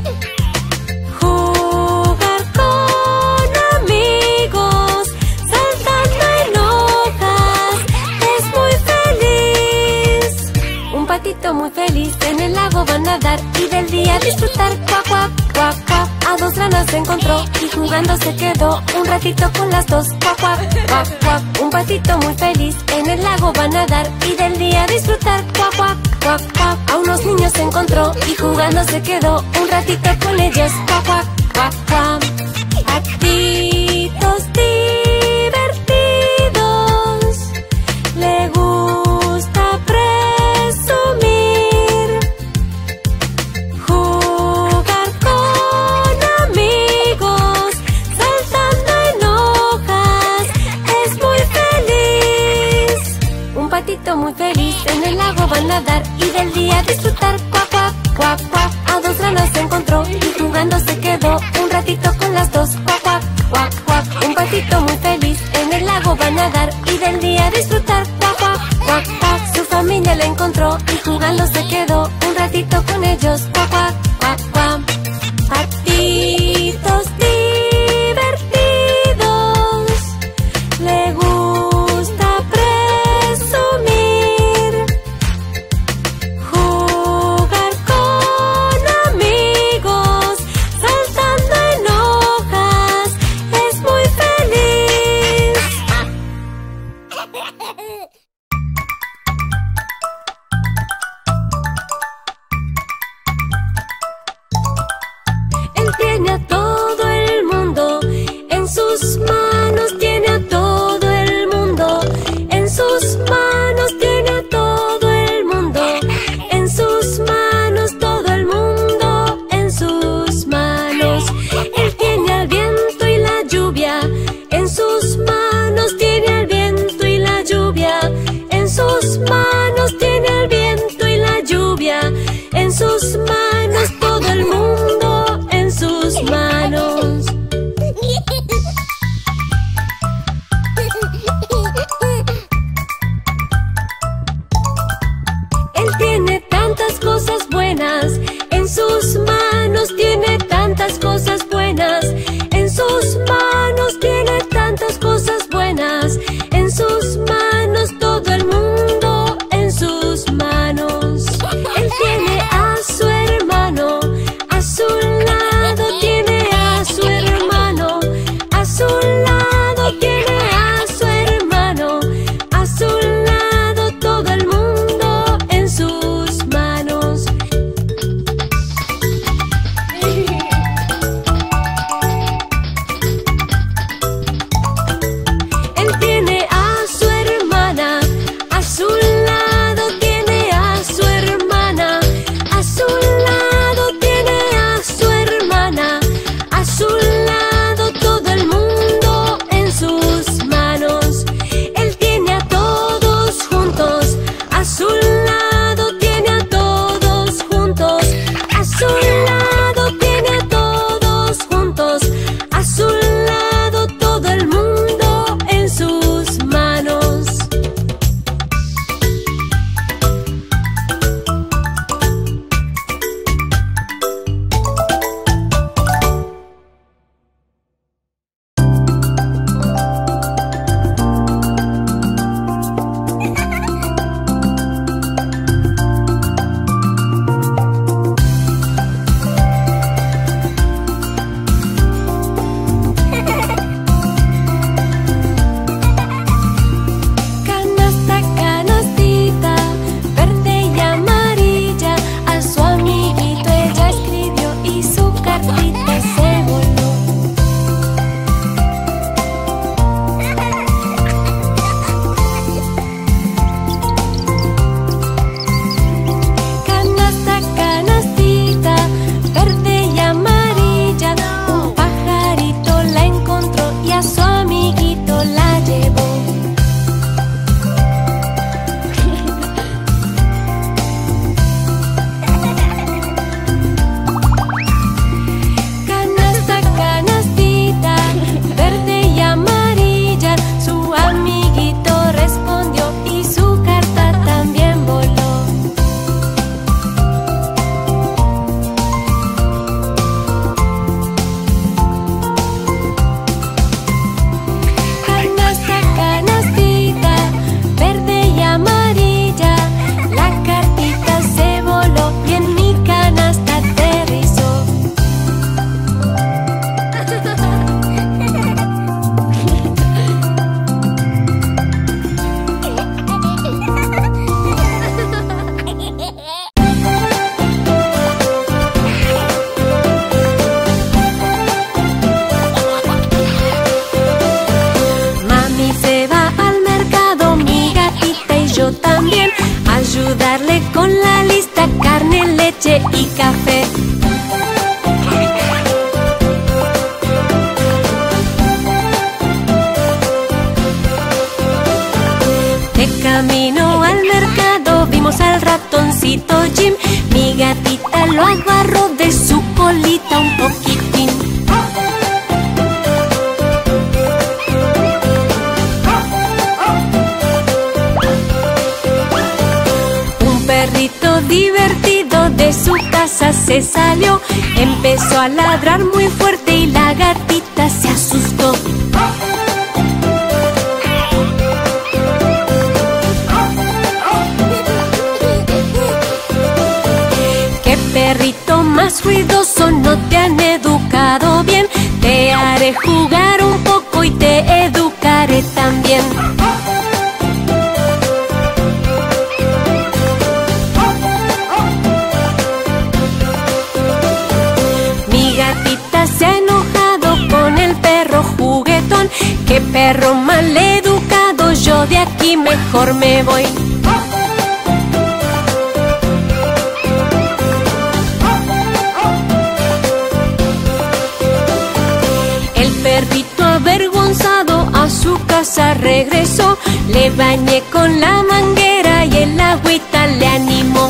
Speaker 2: jugar con amigos, saltando en hojas, es muy feliz. Un patito muy feliz en el lago va a nadar y del día disfrutar. Cuac, cuac, cuac, cuac. A 2 ranas se encontró y jugando se quedó un ratito con las 2. Cuac, cuac, cuac, cuac. Un patito muy feliz en el lago va a nadar y del día disfrutar. Cuac, cuac, cuac, cuac. A unos niños se encontró y jugando se quedó un ratito con ellos. Cuac, cuac, cuac, cuac. Patitos divertidos, le gusta presumir, patito muy feliz en el lago va a nadar y del día disfrutar. Cuac, cuac, cuac, cuac. A dos ranas se encontró y jugando se quedó un ratito con las dos. Cuac, cuac, cuac, cuac. Un patito muy feliz en el lago va a nadar y del día disfrutar. Cuac, cuac, cuac, cuac. Su familia la encontró y jugando se quedó un ratito con ellos. Cuac, cuac, cuac, cuac. Patitos divertidos, le gusta presumir, jugar con amigos, saltando en hojas, es muy feliz. Él tiene a todo el mundo en sus manos, tiene a todo el mundo en sus manos, tiene a todo el mundo en sus manos, todo el mundo en sus manos. Él tiene al viento y la lluvia en sus manos, tiene al viento y la lluvia en sus manos, tiene al viento y la lluvia en sus manos, todo el mundo en sus manos. Él tiene tantas cosas buenas en sus manos, tiene tantas cosas buenas en sus manos, tiene tantas cosas buenas en sus manos, todo el mundo en sus manos. Él tiene a su hermano a su lado, tiene a su hermano a su lado, tiene a su hermano a su lado, todo el mundo en sus manos. Él tiene a su hermana a su lado, tiene a su hermana a su lado, tiene a su hermana a su lado, todo el mundo en sus manos. Él tiene a todos juntos a su lado, tiene a todos juntos a su lado, tiene a todos juntos a su lado, todo el mundo en sus manos. Canasta, canastita, verde y amarilla, a su amiguito ella escribió y su cartita se voló. Canasta, canastita, verde y amarilla, un pajarito la encontró y a su amiguito la llevó. Canasta, canastita, verde y amarilla, su amiguito respondió y su carta también voló. Canasta, canastita, verde y amarilla, la cartita se voló y en mi canasta aterrizó. Mami se va al mercado, mi gatita y yo también, a ayudarle con la lista, carne, leche y café. De camino al vimos al ratoncito Jim. Mi gatita lo agarró de su colita un poquitín. Un perrito divertido de su casa se salió. Empezó a ladrar muy fuerte y la gatita se asustó. ¡Qué perrito más ruidoso! No te han educado bien. Te haré jugar un poco y te educaré también. Mi gatita se ha enojado con el perro juguetón. ¡Qué perro mal educado! Yo de aquí mejor me voy. El perrito avergonzado a su casa regresó. Le bañé con la manguera y el agüita le animó.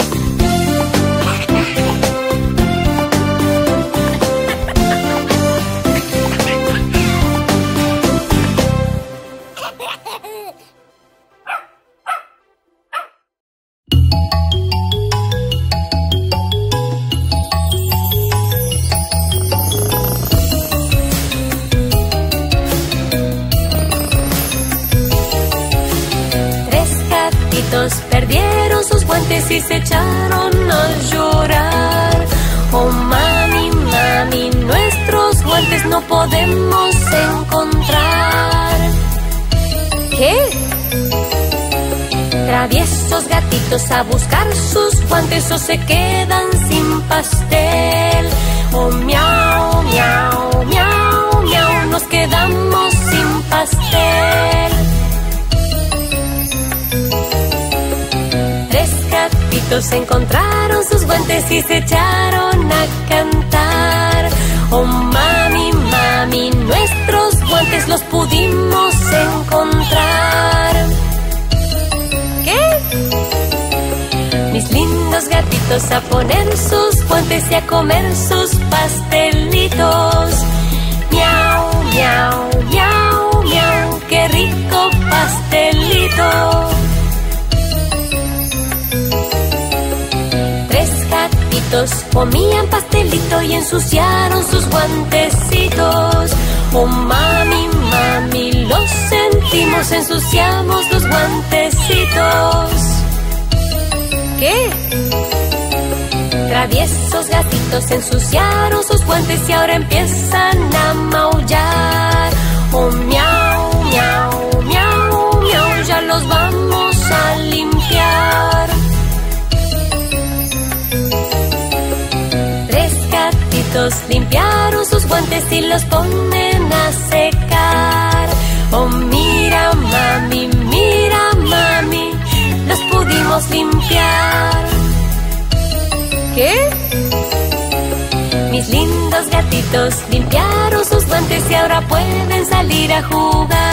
Speaker 2: Perdieron sus guantes y se echaron a llorar. Oh mami, mami, nuestros guantes no podemos encontrar. ¿Qué? Traviesos gatitos a buscar sus guantes o se quedan sin pastel. Oh miau, miau, miau, miau, nos quedamos sin pastel. Encontraron sus guantes y se echaron a cantar. Oh mami, mami, nuestros guantes los pudimos encontrar. ¿Qué? Mis lindos gatitos a poner sus guantes y a comer sus pastelitos. Miau, miau, miau, miau, qué rico pastelito. Comían pastelito y ensuciaron sus guantecitos. Oh mami, mami, lo sentimos, ensuciamos los guantecitos. ¿Qué? Traviesos gatitos ensuciaron sus guantes y ahora empiezan a maullar. Oh miau, miau, miau, miau, ya los vamos a limpiar. Limpiaron sus guantes y los ponen a secar. Oh mira mami, los pudimos limpiar. ¿Qué? Mis lindos gatitos limpiaron sus guantes y ahora pueden salir a jugar.